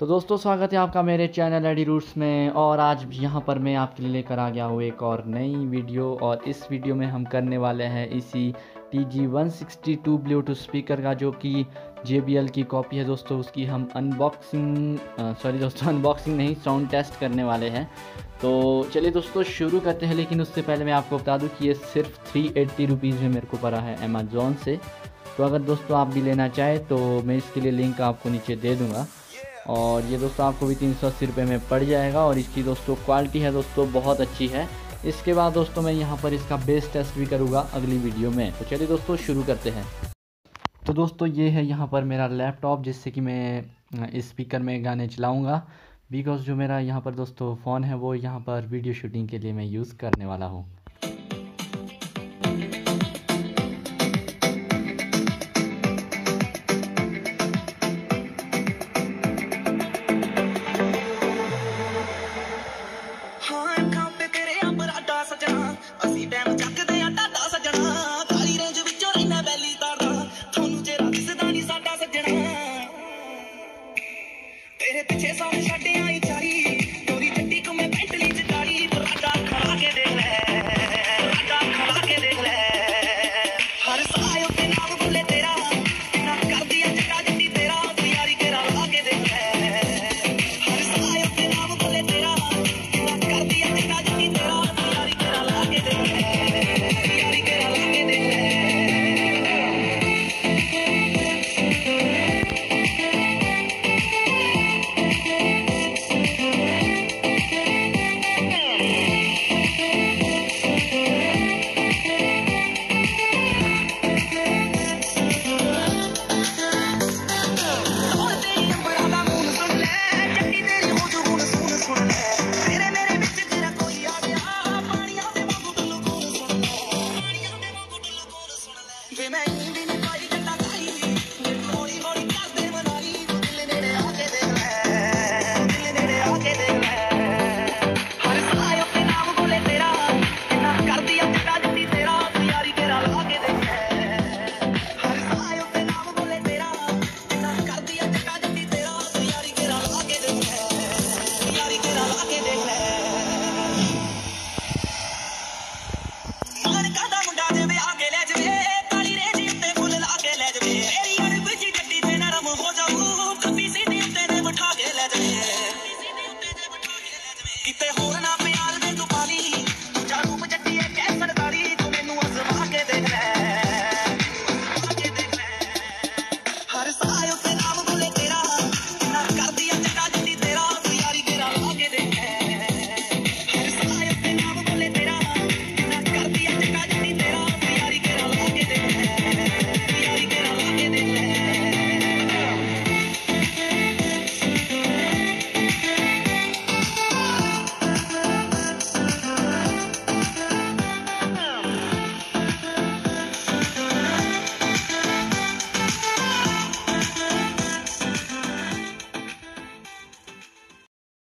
तो दोस्तों स्वागत है आपका मेरे चैनल एडी रूट्स में। और आज भी यहाँ पर मैं आपके लिए लेकर आ गया हूँ एक और नई वीडियो। और इस वीडियो में हम करने वाले हैं इसी TG162 ब्लूटूथ स्पीकर का, जो कि JBL की कॉपी है दोस्तों। उसकी हम अनबॉक्सिंग नहीं, साउंड टेस्ट करने वाले हैं। तो चलिए दोस्तों शुरू करते हैं। लेकिन उससे पहले मैं आपको बता दूं कि ये सिर्फ 380 रुपीज़ में मेरे को पड़ा है अमेज़ॉन से। तो अगर दोस्तों आप भी लेना चाहें तो मैं इसके लिए लिंक आपको नीचे दे दूँगा। और ये दोस्तों आपको भी 380 रुपये में पड़ जाएगा। और इसकी दोस्तों क्वालिटी है दोस्तों बहुत अच्छी है। इसके बाद दोस्तों मैं यहाँ पर इसका बेस टेस्ट भी करूँगा अगली वीडियो में। तो चलिए दोस्तों शुरू करते हैं। तो दोस्तों ये है यहाँ पर मेरा लैपटॉप, जिससे कि मैं इस स्पीकर में गाने चलाऊँगा। बिकॉज़ जो मेरा यहाँ पर दोस्तों फ़ोन है वो यहाँ पर वीडियो शूटिंग के लिए मैं यूज़ करने वाला हूँ। तेरे पीछे सॉन्ग छड्डे आई चारी गोरी चट्टी को मैं बेंटली च गाड़ी राजा खड़ा के देख ले, राजा खड़ा के देख ले। हर सायो के नाम बोले तेरा ना कर दिया चटा जट्टी तेरा तैयारी के ला के देख ले। हर सायो के नाम बोले तेरा ना कर दिया चटा जट्टी तेरा तैयारी के ला के देख ले, तैयारी के ला के देख ले। Remain